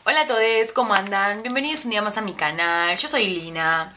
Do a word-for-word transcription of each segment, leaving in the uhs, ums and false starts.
Hola a todos, ¿cómo andan? Bienvenidos un día más a mi canal, yo soy Lina.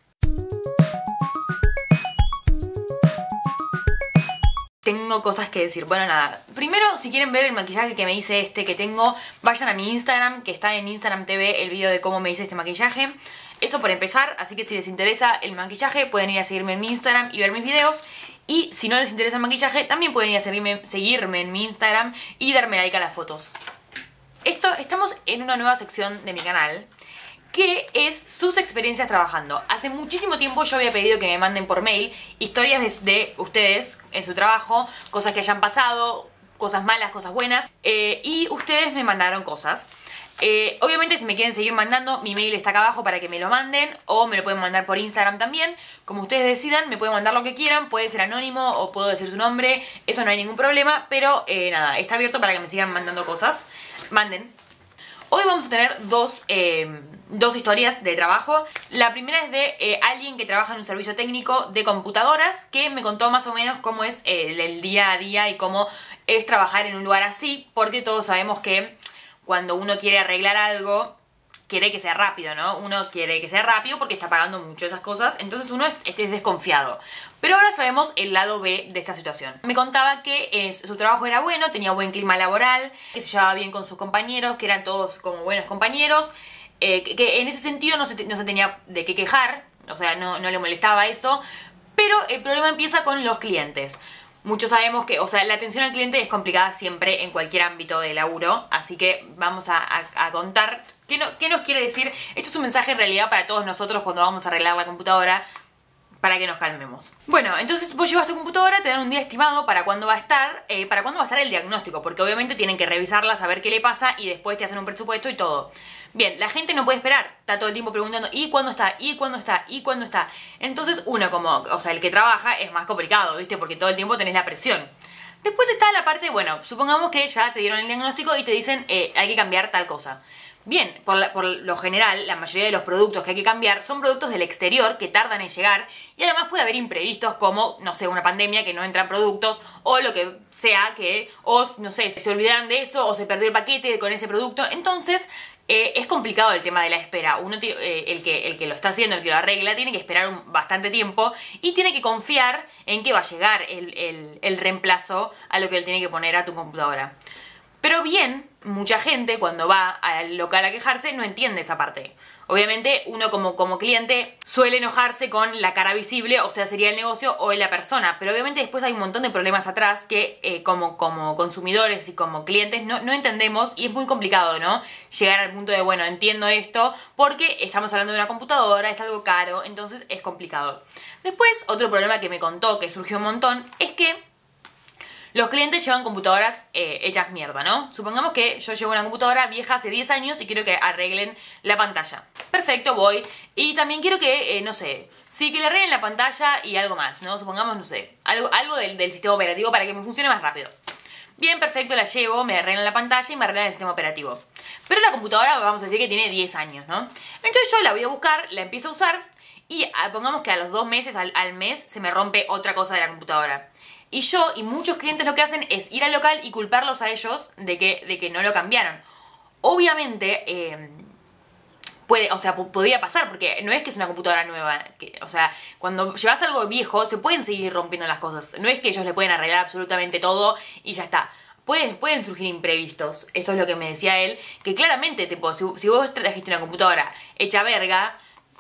Tengo cosas que decir, bueno nada, primero si quieren ver el maquillaje que me hice este que tengo, vayan a mi Instagram, que está en Instagram T V el video de cómo me hice este maquillaje. Eso por empezar, así que si les interesa el maquillaje pueden ir a seguirme en mi Instagram y ver mis videos. Y si no les interesa el maquillaje, también pueden ir a seguirme, seguirme en mi Instagram y darme like a las fotos. Esto, estamos en una nueva sección de mi canal, que es sus experiencias trabajando. Hace muchísimo tiempo yo había pedido que me manden por mail historias de, de ustedes en su trabajo, cosas que hayan pasado, cosas malas, cosas buenas, eh, y ustedes me mandaron cosas. Eh, obviamente si me quieren seguir mandando, mi mail está acá abajo para que me lo manden, o me lo pueden mandar por Instagram también, como ustedes decidan. Me pueden mandar lo que quieran, puede ser anónimo o puedo decir su nombre, eso no hay ningún problema, pero eh, nada, está abierto para que me sigan mandando cosas. Manden. Hoy vamos a tener dos, eh, dos historias de trabajo. La primera es de eh, alguien que trabaja en un servicio técnico de computadoras, que me contó más o menos cómo es eh, el día a día y cómo es trabajar en un lugar así, porque todos sabemos que cuando uno quiere arreglar algo, quiere que sea rápido, ¿no? Uno quiere que sea rápido porque está pagando mucho esas cosas, entonces uno es, es desconfiado. Pero ahora sabemos el lado B de esta situación. Me contaba que eh, su trabajo era bueno, tenía buen clima laboral, que se llevaba bien con sus compañeros, que eran todos como buenos compañeros, eh, que, que en ese sentido no se, no se tenía de qué quejar, o sea, no, no le molestaba eso, pero el problema empieza con los clientes. Muchos sabemos que, o sea, la atención al cliente es complicada siempre en cualquier ámbito de laburo, así que vamos a, a, a contar qué, no, qué nos quiere decir. Esto es un mensaje en realidad para todos nosotros cuando vamos a arreglar la computadora, para que nos calmemos. Bueno, entonces vos llevas tu computadora, te dan un día estimado para cuándo va a estar, eh, para cuándo va a estar el diagnóstico, porque obviamente tienen que revisarla, saber qué le pasa y después te hacen un presupuesto y todo. Bien, la gente no puede esperar, está todo el tiempo preguntando ¿y cuándo está? ¿y cuándo está? ¿y cuándo está? Entonces uno como, o sea, el que trabaja es más complicado, ¿viste? Porque todo el tiempo tenés la presión. Después está la parte, bueno, supongamos que ya te dieron el diagnóstico y te dicen eh, hay que cambiar tal cosa. Bien, por, la, por lo general, la mayoría de los productos que hay que cambiar son productos del exterior que tardan en llegar y además puede haber imprevistos como, no sé, una pandemia que no entran productos o lo que sea que, o no sé, se olvidaron de eso o se perdió el paquete con ese producto. Entonces, eh, es complicado el tema de la espera. Uno, eh, el, que, el que lo está haciendo, el que lo arregla, tiene que esperar un, bastante tiempo y tiene que confiar en que va a llegar el, el, el reemplazo a lo que le tiene que poner a tu computadora. Pero bien, mucha gente cuando va al local a quejarse no entiende esa parte. Obviamente uno como, como cliente suele enojarse con la cara visible, o sea sería el negocio o la persona, pero obviamente después hay un montón de problemas atrás que eh, como, como consumidores y como clientes no, no entendemos y es muy complicado, ¿no? Llegar al punto de, bueno, entiendo esto porque estamos hablando de una computadora, es algo caro, entonces es complicado. Después, otro problema que me contó que surgió un montón es que los clientes llevan computadoras eh, hechas mierda, ¿no? Supongamos que yo llevo una computadora vieja hace diez años y quiero que arreglen la pantalla. Perfecto, voy. Y también quiero que, eh, no sé, sí, que le arreglen la pantalla y algo más, ¿no? Supongamos, no sé, algo, algo del, del sistema operativo para que me funcione más rápido. Bien, perfecto, la llevo, me arreglan la pantalla y me arreglan el sistema operativo. Pero la computadora, vamos a decir que tiene diez años, ¿no? Entonces yo la voy a buscar, la empiezo a usar y a, pongamos que a los dos meses, al, al mes, se me rompe otra cosa de la computadora. Y yo y muchos clientes lo que hacen es ir al local y culparlos a ellos de que, de que no lo cambiaron. Obviamente, eh, puede, o sea, podría pasar, porque no es que es una computadora nueva. Que, o sea, cuando llevas algo viejo, se pueden seguir rompiendo las cosas. No es que ellos le pueden arreglar absolutamente todo y ya está. Pueden, pueden surgir imprevistos. Eso es lo que me decía él. Que claramente, tipo, si, si vos trajiste una computadora hecha verga,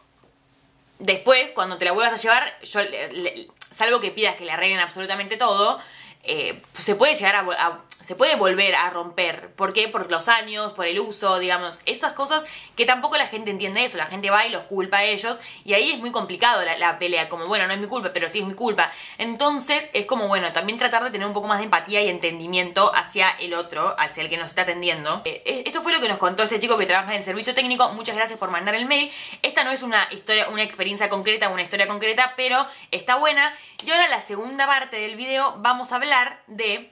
después, cuando te la vuelvas a llevar, yo... Le, le, salvo que pidas que le arreglen absolutamente todo, eh, se puede llegar a, a... se puede volver a romper. ¿Por qué? Por los años, por el uso, digamos. Esas cosas que tampoco la gente entiende eso. La gente va y los culpa a ellos. Y ahí es muy complicado la, la pelea. Como, bueno, no es mi culpa, pero sí es mi culpa. Entonces, es como, bueno, también tratar de tener un poco más de empatía y entendimiento hacia el otro, hacia el que nos está atendiendo. Eh, esto fue lo que nos contó este chico que trabaja en el servicio técnico. Muchas gracias por mandar el mail. Esta no es una historia, una experiencia concreta, una historia concreta, pero está buena. Y ahora la segunda parte del video vamos a hablar de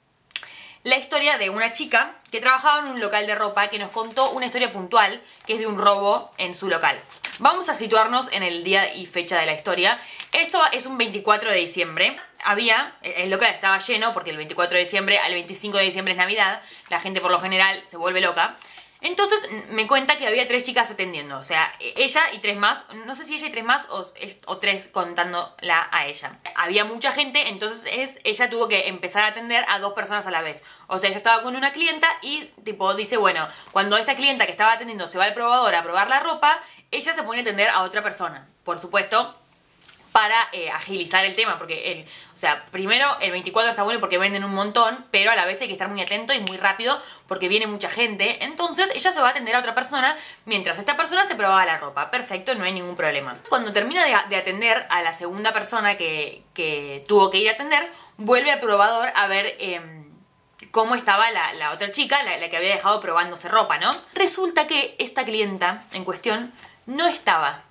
la historia de una chica que trabajaba en un local de ropa que nos contó una historia puntual que es de un robo en su local. Vamos a situarnos en el día y fecha de la historia. Esto es un veinticuatro de diciembre. Había, el local estaba lleno porque el veinticuatro de diciembre al veinticinco de diciembre es Navidad. La gente por lo general se vuelve loca. Entonces me cuenta que había tres chicas atendiendo, o sea, ella y tres más, no sé si ella y tres más o, o tres contándola a ella. Había mucha gente, entonces es, ella tuvo que empezar a atender a dos personas a la vez. O sea, ella estaba con una clienta y tipo dice, bueno, cuando esta clienta que estaba atendiendo se va al probador a probar la ropa, ella se pone a atender a otra persona. Por supuesto, para eh, agilizar el tema, porque el, o sea, primero el veinticuatro está bueno porque venden un montón, pero a la vez hay que estar muy atento y muy rápido porque viene mucha gente. Entonces ella se va a atender a otra persona mientras esta persona se probaba la ropa. Perfecto, no hay ningún problema. Cuando termina de, de atender a la segunda persona que, que tuvo que ir a atender, vuelve al probador a ver eh, cómo estaba la, la otra chica, la, la que había dejado probándose ropa, ¿no? Resulta que esta clienta en cuestión no estaba.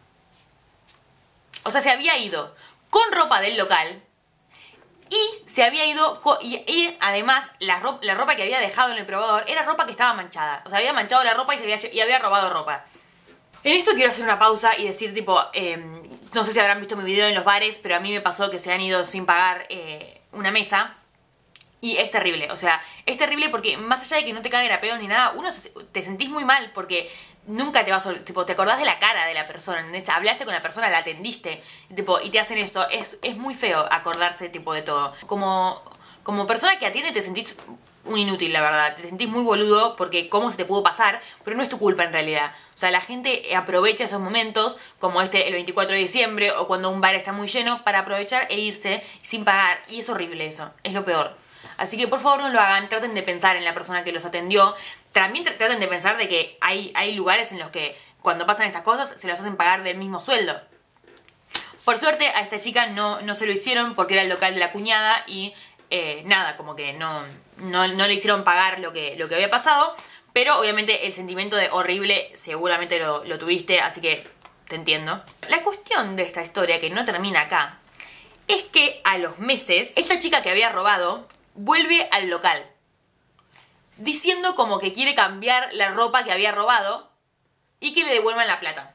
O sea, se había ido con ropa del local y se había ido con, y, y además la ropa, la ropa que había dejado en el probador era ropa que estaba manchada. O sea, había manchado la ropa y, se había, y había robado ropa. En esto quiero hacer una pausa y decir tipo, eh, no sé si habrán visto mi video en los bares, pero a mí me pasó que se han ido sin pagar eh, una mesa. Y es terrible, o sea, es terrible porque más allá de que no te caguen a pedos ni nada, uno se, te sentís muy mal porque nunca te vas a... Tipo, te acordás de la cara de la persona, ¿entendés? Hablaste con la persona, la atendiste, tipo, y te hacen eso. Es, es muy feo acordarse, tipo, de todo. Como, como persona que atiende te sentís un inútil, la verdad. Te sentís muy boludo porque cómo se te pudo pasar, pero no es tu culpa en realidad. O sea, la gente aprovecha esos momentos, como este el veinticuatro de diciembre, o cuando un bar está muy lleno, para aprovechar e irse sin pagar. Y es horrible eso, es lo peor. Así que por favor no lo hagan, traten de pensar en la persona que los atendió. También tr traten de pensar de que hay, hay lugares en los que cuando pasan estas cosas se los hacen pagar del mismo sueldo. Por suerte a esta chica no, no se lo hicieron porque era el local de la cuñada y eh, nada, como que no, no, no le hicieron pagar lo que, lo que había pasado. Pero obviamente el sentimiento de horrible seguramente lo, lo tuviste, así que te entiendo. La cuestión de esta historia, que no termina acá, es que a los meses esta chica que había robado vuelve al local diciendo como que quiere cambiar la ropa que había robado y que le devuelvan la plata.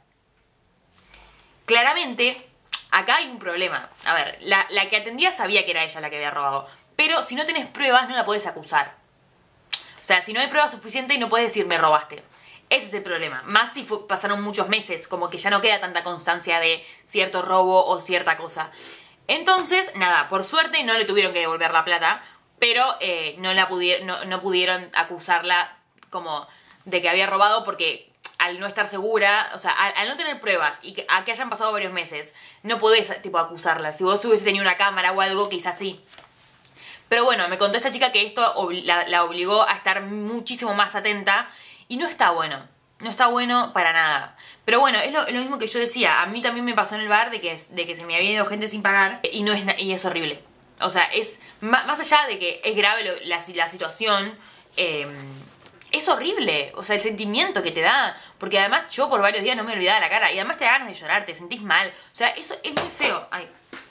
Claramente, acá hay un problema. A ver, la, la que atendía sabía que era ella la que había robado, pero si no tenés pruebas no la podés acusar. O sea, si no hay pruebas suficientes no podés decir me robaste. Ese es el problema. Más si fue, pasaron muchos meses, como que ya no queda tanta constancia de cierto robo o cierta cosa. Entonces, nada, por suerte no le tuvieron que devolver la plata, pero eh, no, la pudieron, no, no pudieron acusarla como de que había robado porque al no estar segura, o sea, al, al no tener pruebas y que, a que hayan pasado varios meses, no podés tipo acusarla. Si vos hubiese tenido una cámara o algo, quizás sí. Pero bueno, me contó esta chica que esto la, la obligó a estar muchísimo más atenta y no está bueno. No está bueno para nada. Pero bueno, es lo, lo mismo que yo decía. A mí también me pasó en el bar de que, de que se me había ido gente sin pagar y, no es, y es horrible. O sea, es más allá de que es grave lo, la, la situación, eh, es horrible. O sea, el sentimiento que te da. Porque además yo por varios días no me olvidaba la cara. Y además te da ganas de llorar, te sentís mal. O sea, eso es muy feo. Ay.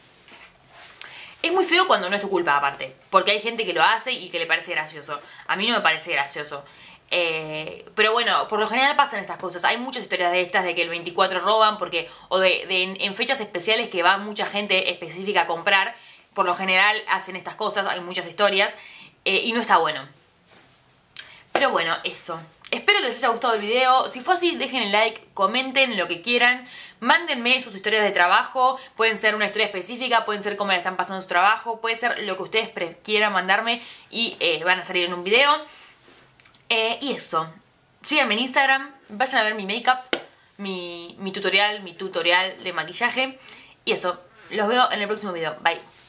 Es muy feo cuando no es tu culpa aparte. Porque hay gente que lo hace y que le parece gracioso. A mí no me parece gracioso. Eh, pero bueno, por lo general pasan estas cosas. Hay muchas historias de estas de que el veinticuatro roban porque o de, de en, en fechas especiales que va mucha gente específica a comprar. Por lo general hacen estas cosas, hay muchas historias eh, y no está bueno. Pero bueno, eso. Espero que les haya gustado el video. Si fue así, dejen el like, comenten lo que quieran. Mándenme sus historias de trabajo. Pueden ser una historia específica, pueden ser cómo le están pasando su trabajo. Puede ser lo que ustedes quieran mandarme y eh, van a salir en un video. Eh, y eso. Síganme en Instagram, vayan a ver mi make-up, mi, mi tutorial, mi tutorial de maquillaje. Y eso. Los veo en el próximo video. Bye.